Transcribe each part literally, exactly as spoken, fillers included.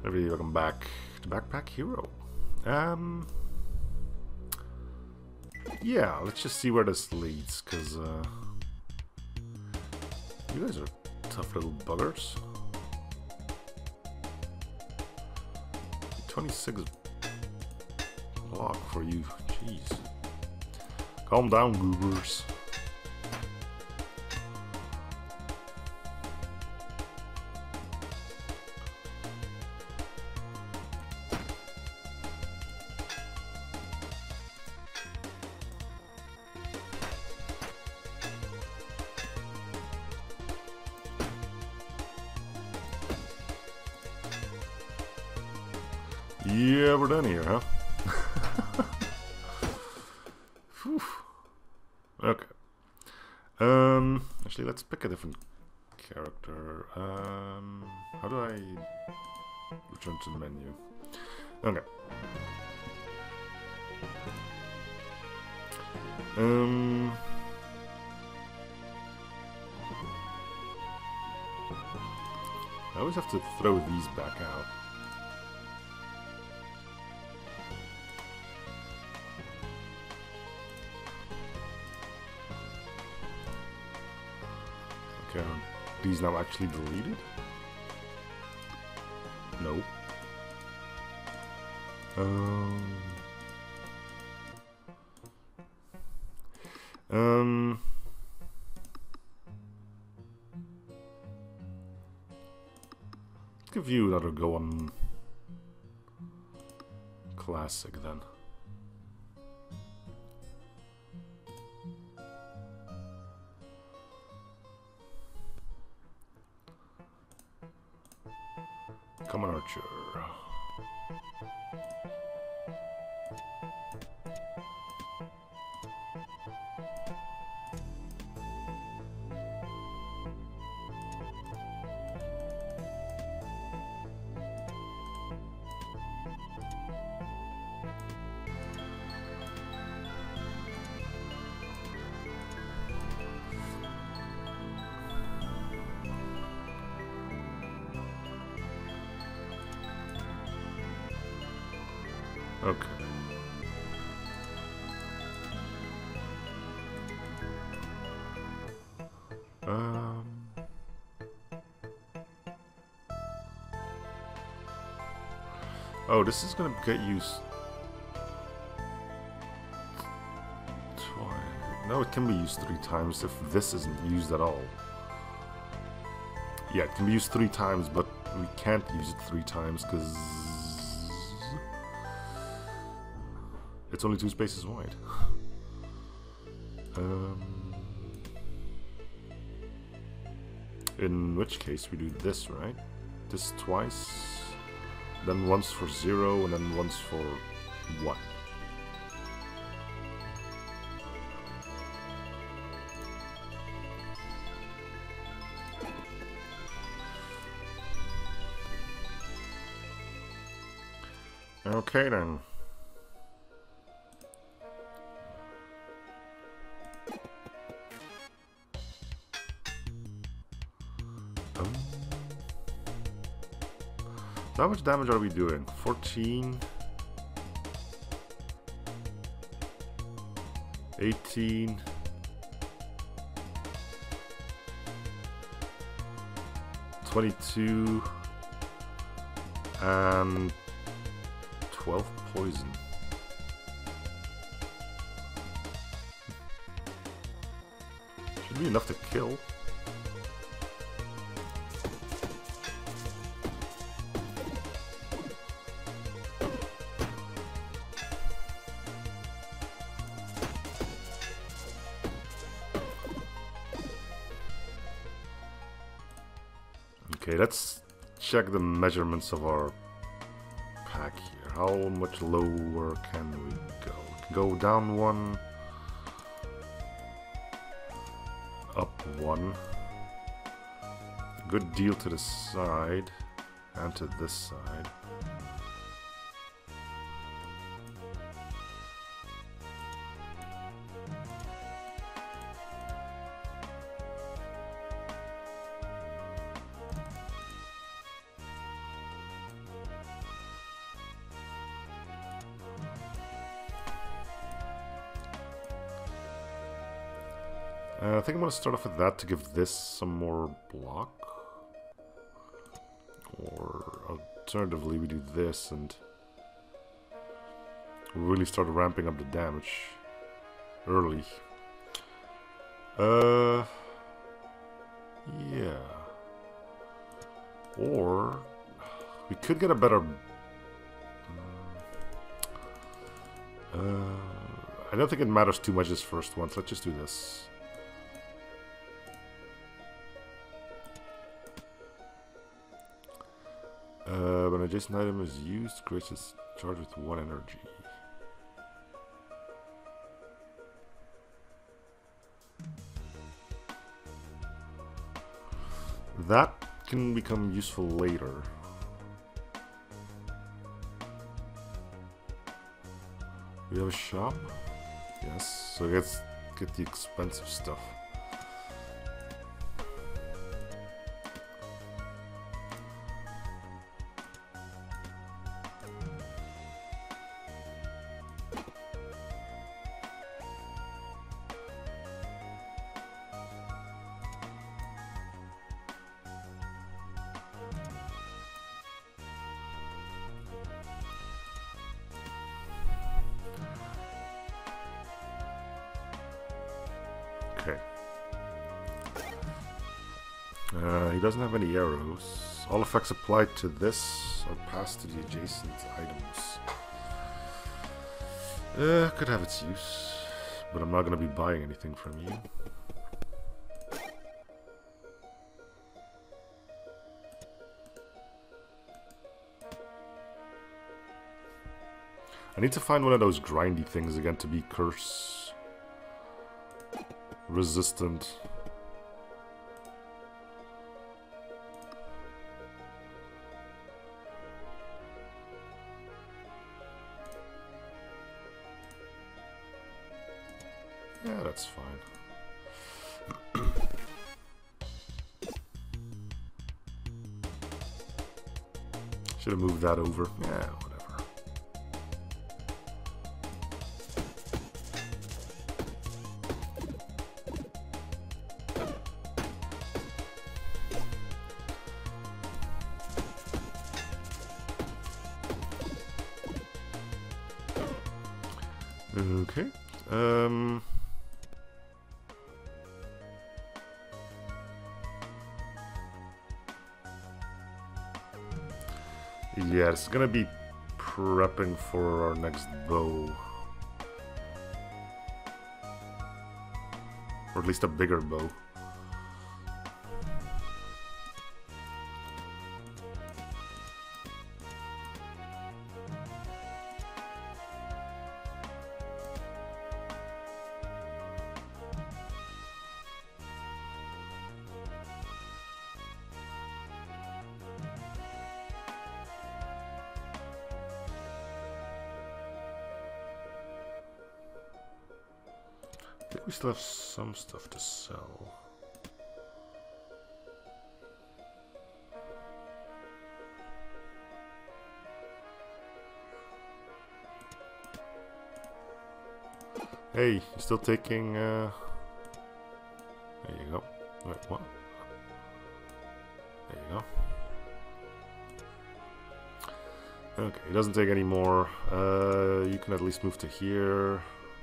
Everybody, welcome back to Backpack Hero. Um, yeah, let's just see where this leads, because uh, you guys are tough little buggers. twenty-six block for you, jeez. Calm down, goobers. Yeah, we're done here, huh? Whew. Okay. Um, actually, let's pick a different character. Um, how do I return to the menu? Okay. Um. I always have to throw these back out. Okay, are these now actually deleted? No. Um. Um. Let's give you another go on classic then. Come on, Archer. Okay. Um. Oh, this is gonna get used twice. No, it can be used three times if this isn't used at all. Yeah, it can be used three times, but we can't use it three times because it's only two spaces wide. um, in which case we do this, right? This twice, then once for zero, and then once for one. Okay then. Um, how much damage are we doing? fourteen, eighteen, twenty-two, and twelve poison. Should be enough to kill. Okay, let's check the measurements of our pack here. How much lower can we go? We can go down one, up one. Good deal to the side and to this side. Uh, I think I'm going to start off with that to give this some more block. Or alternatively, we do this and we really start ramping up the damage early. Uh, yeah. Or we could get a better. Uh, I don't think it matters too much this first one. So let's just do this. Uh, when an adjacent item is used, creates a charge with one energy. That can become useful later. We have a shop? Yes, so let's get the expensive stuff. Okay. Uh, he doesn't have any arrows. All effects applied to this are passed to the adjacent items. Uh, could have its use, but I'm not going to be buying anything from you. I need to find one of those grindy things again to be curse resistant. Yeah, that's fine. Should have moved that over. Yeah, whatever. Okay. Um. Yeah, it's gonna be prepping for our next bow. Or at least a bigger bow. I think we still have some stuff to sell. Hey, you still taking, uh... there you go. Wait, what? There you go. Okay, he doesn't take any more. Uh, you can at least move to here.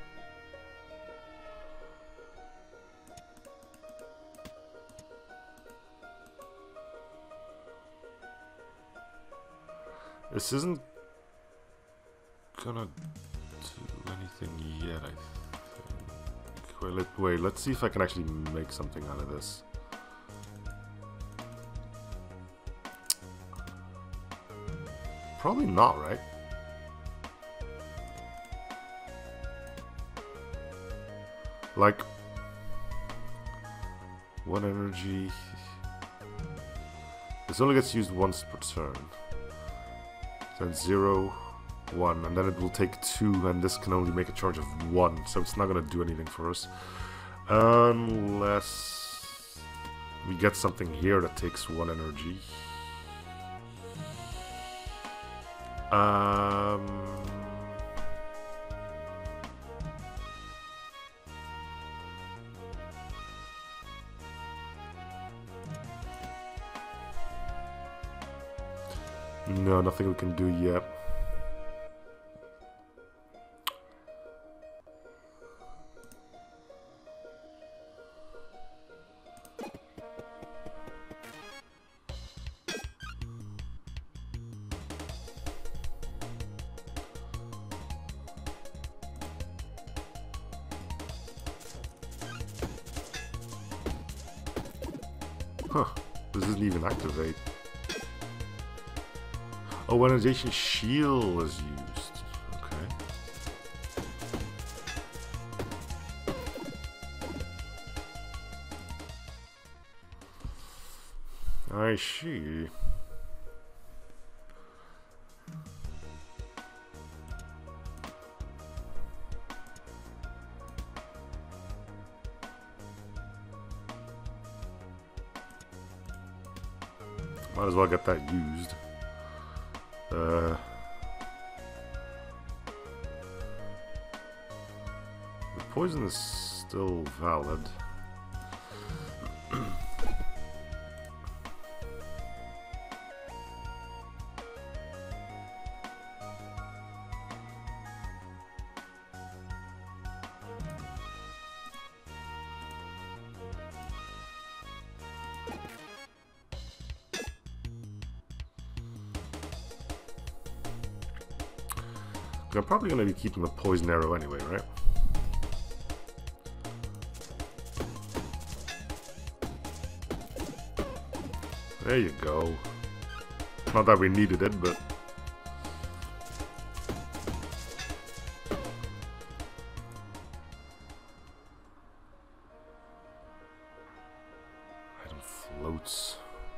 This isn't gonna do anything yet, I think. Wait, let, wait, let's see if I can actually make something out of this. Probably not, right? Like, one energy. This only gets used once per turn. Then zero, one, and then it will take two, and this can only make a charge of one, so it's not going to do anything for us. Unless we get something here that takes one energy. Um... No, nothing we can do yet. Huh, this doesn't even activate. Oh, when adjacent shield is used. Okay. I see. Might as well get that used. Uh, the poison is still valid. I'm probably going to be keeping the poison arrow anyway, right? There you go. Not that we needed it, but... Item floats.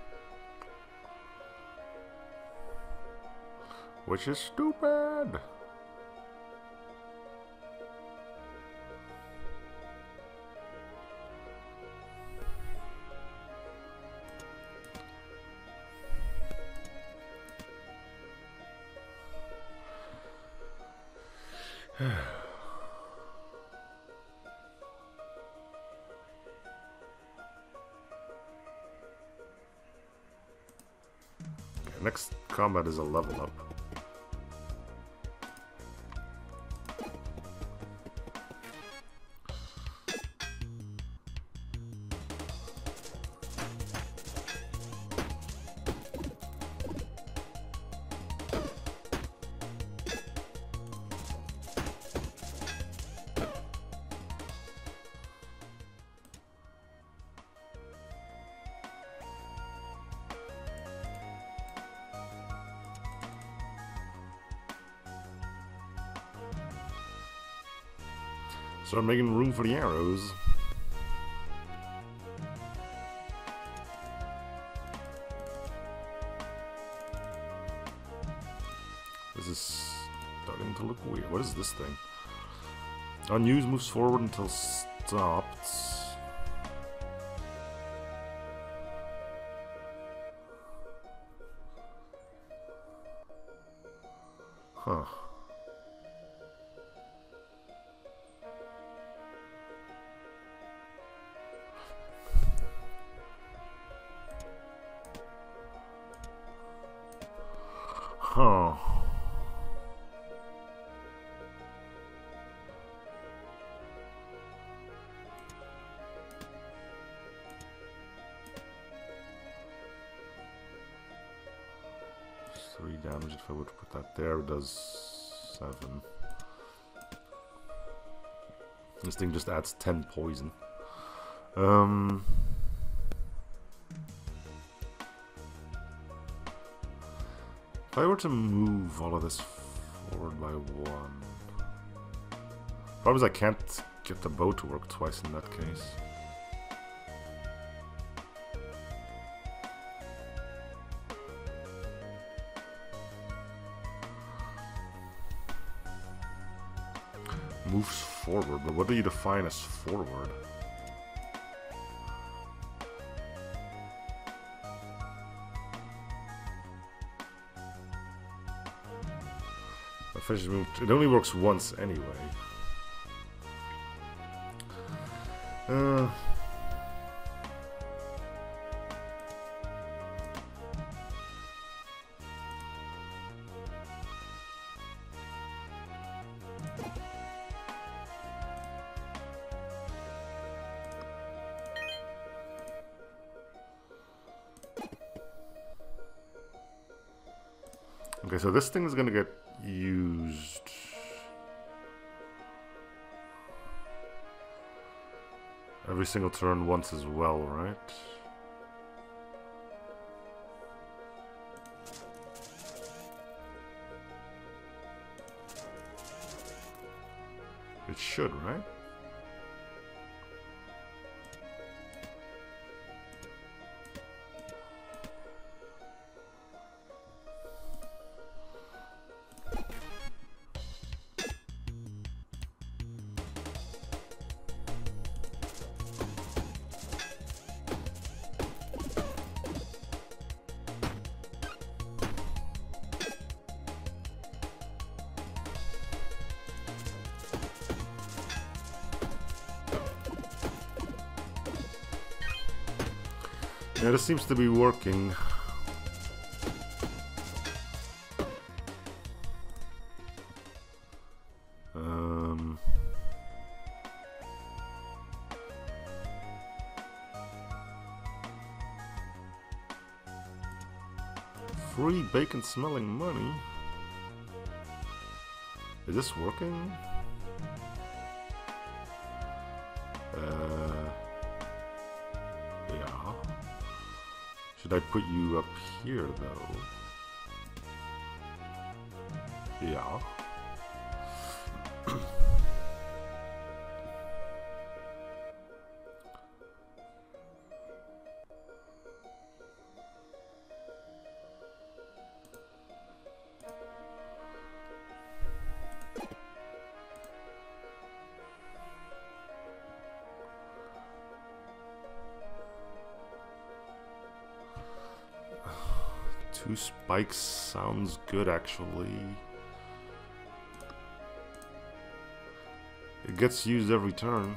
Which is stupid! Okay, next combat is a level up. Start making room for the arrows. This is starting to look weird. What is this thing? Unused moves forward until stopped. Huh. Huh. Three damage if I would put that there. It does seven. This thing just adds ten poison. Um. If I were to move all of this forward by one... Problem is I can't get the bow to work twice in that case. Moves forward, but what do you define as forward? Fish move. It only works once anyway. Uh, Okay, so this thing is gonna get used. Every single turn once as well, right? It should, right? Yeah, this seems to be working. Um, free bacon smelling money. Is this working? Uh, yeah. Should I put you up here, though? Yeah. Two spikes sounds good, actually. It gets used every turn.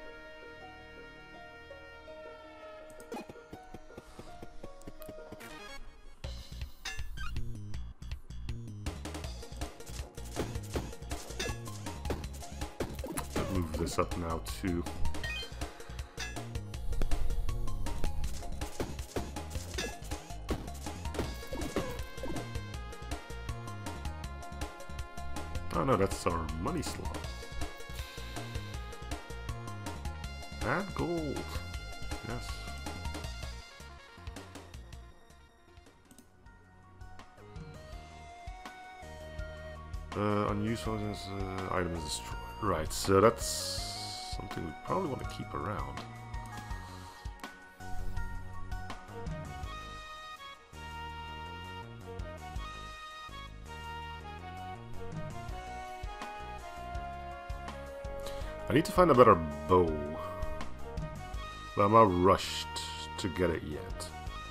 I'll move this up now too. Oh no, that's our money slot. Add gold. Yes. Uh, unused items, uh, item is destroyed. Right, so that's something we probably want to keep around. I need to find a better bow, but I'm not rushed to get it yet.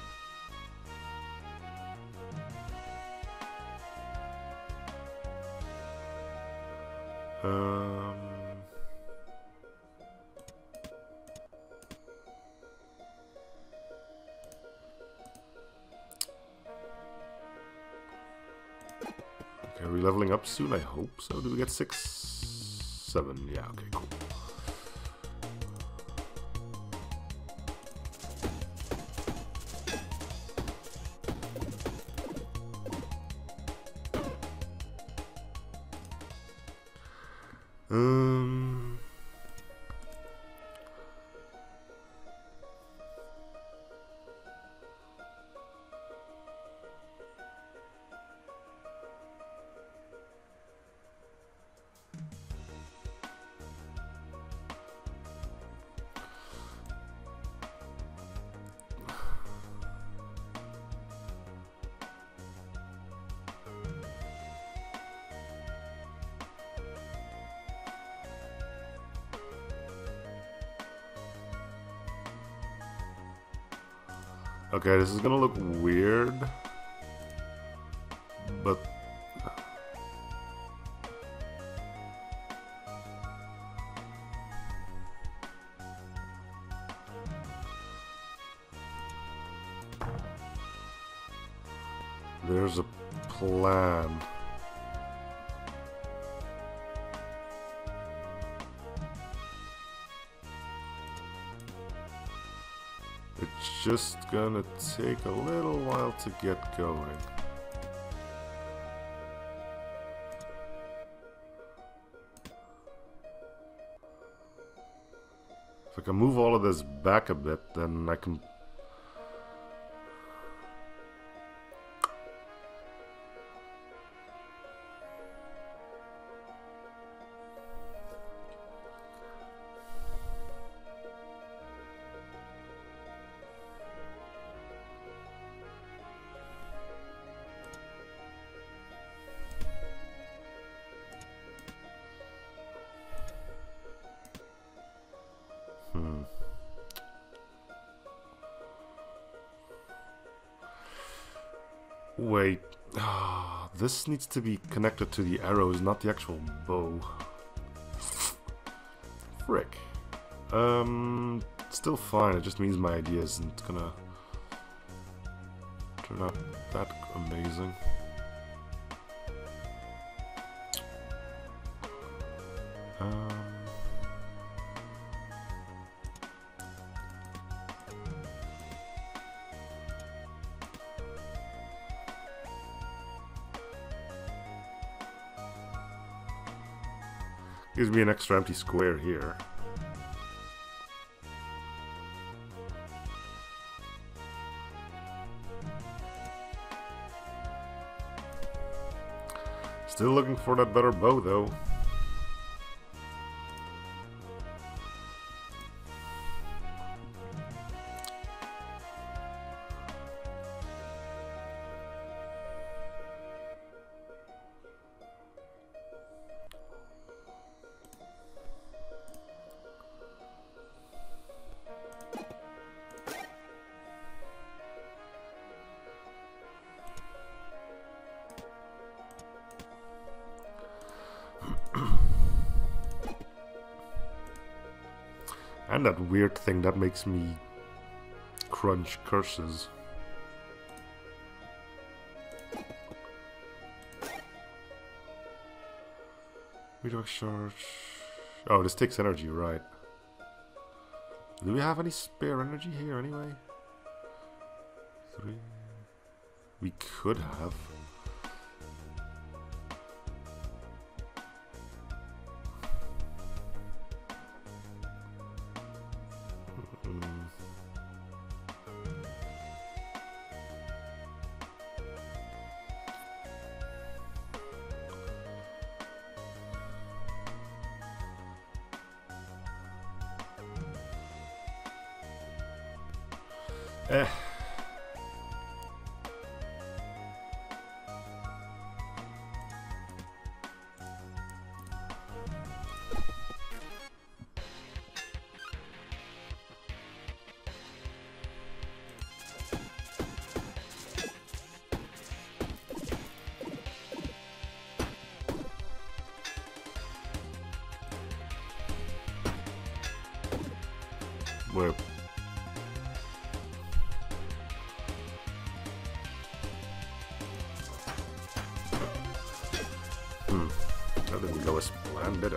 Um, okay, are we leveling up soon? I hope so. Do we get six, seven? Yeah, okay, cool. Um, okay, this is gonna look weird, but there's a plan. It's just gonna take a little while to get going. I can move all of this back a bit, then I can... Hmm. Wait. Ah, this needs to be connected to the arrows, not the actual bow. Frick. Um, still fine. It just means my idea isn't gonna turn out that amazing. Um. Gives me an extra empty square here. Still looking for that better bow though. And that weird thing that makes me crunch curses. Redirect charge. Oh, this takes energy, right. Do we have any spare energy here anyway? Three. We could have. Eh. Where? Hmm. That didn't go as planned, did it?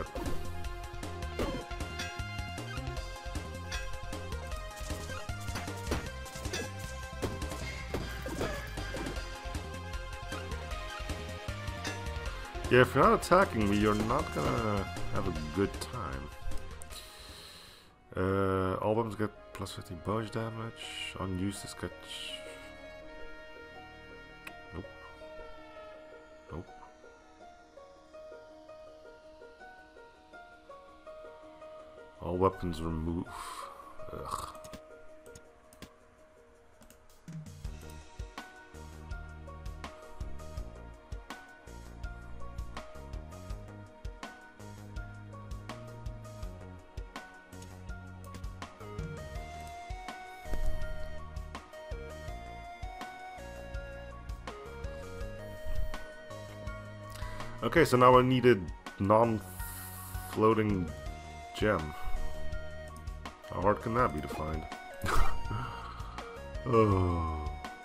Yeah, if you're not attacking me, you're not gonna have a good time. Uh, all weapons get plus fifty bonus damage. Unused is get... Nope. Nope. All weapons remove. Ugh. Okay, so now I need a non-floating gem. How hard can that be to find? Oh.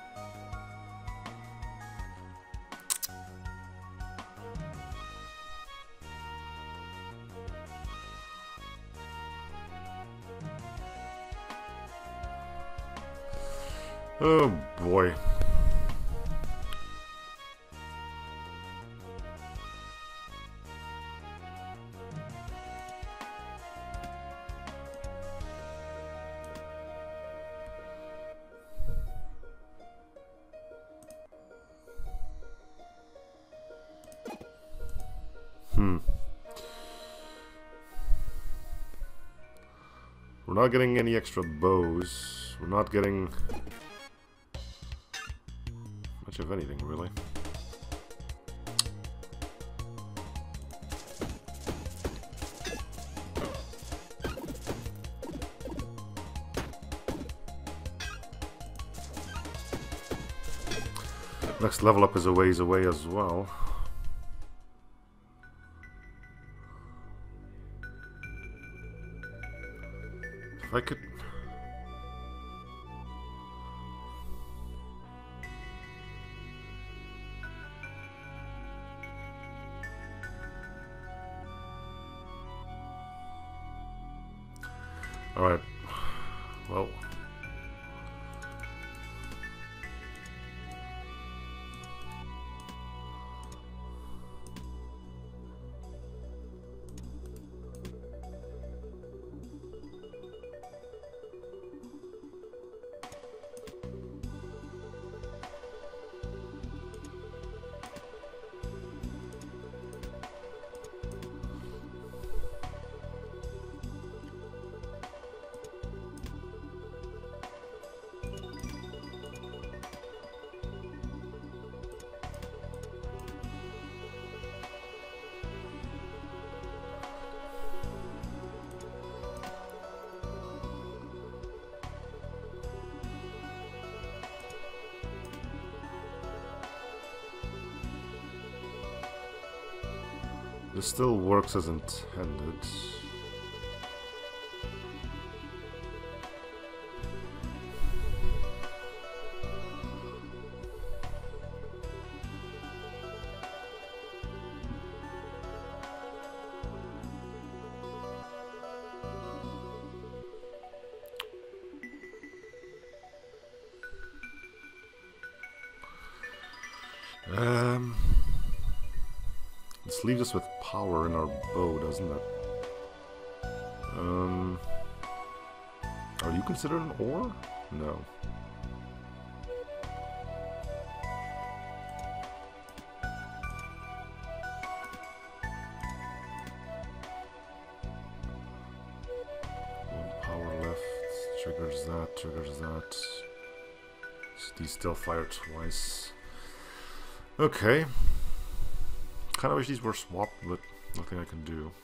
Oh boy. Hmm. We're not getting any extra bows. We're not getting much of anything, really. Next level up is a ways away as well. If I could... Alright. Well... This still works as intended. Um... This leaves us with power in our bow, doesn't it? Um, are you considered an ore? No. One power left. Triggers that, triggers that. These still fire twice. Okay. Kinda wish these were swapped, but nothing I can do.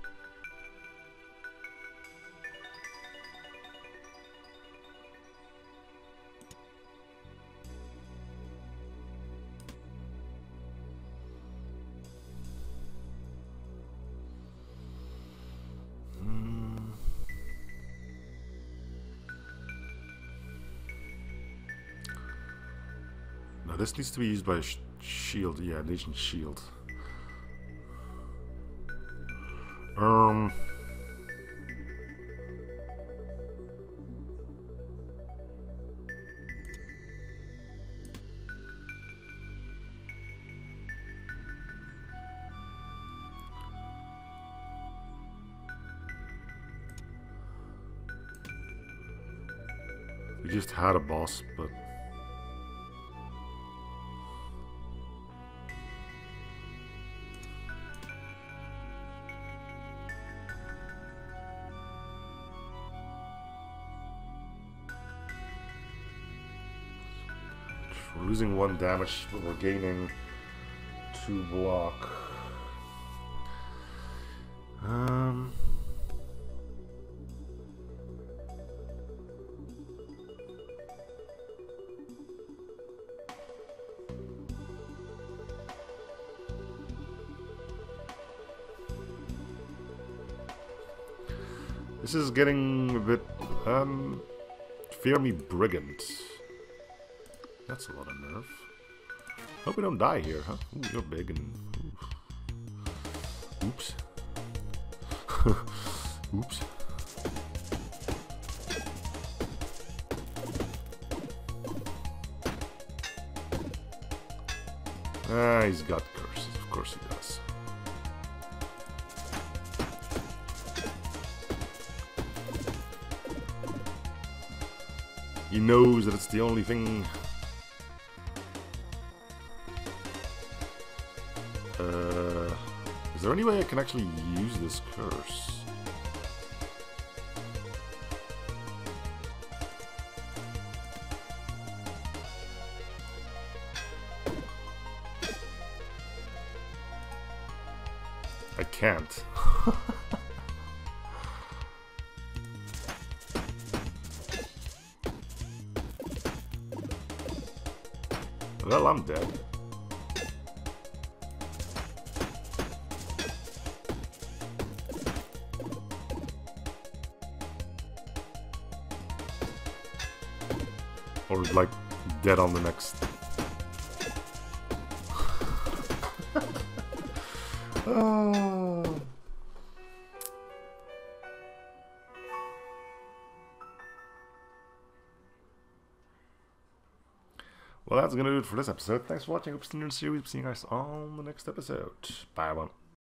Hmm. Now this needs to be used by a sh shield. Yeah, an ancient shield. Um, we just had a boss, but we're losing one damage, but we're gaining two block. Um. This is getting a bit, um, fear me brigand. That's a lot of nerve. Hope we don't die here, huh? Ooh, you're big and... Ooh. Oops. Oops. Ah, he's got curses. Of course he does. He knows that it's the only thing... Uh, is there any way I can actually use this curse? I can't. Well, I'm dead. Or like dead on the next. Oh. Well, that's gonna do it for this episode. Thanks for watching. Hope to see you guys on the next episode. Bye, everyone.